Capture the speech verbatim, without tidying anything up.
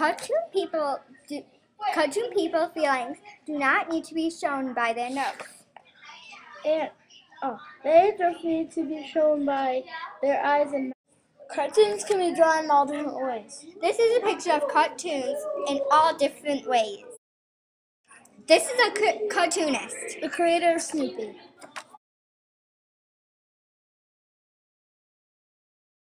Cartoon people do, cartoon people feelings do not need to be shown by their nose. And oh, they just need to be shown by their eyes and mouth. Cartoons can be drawn in all different ways. This is a picture of cartoons in all different ways. This is a ca- cartoonist. The creator of Snoopy.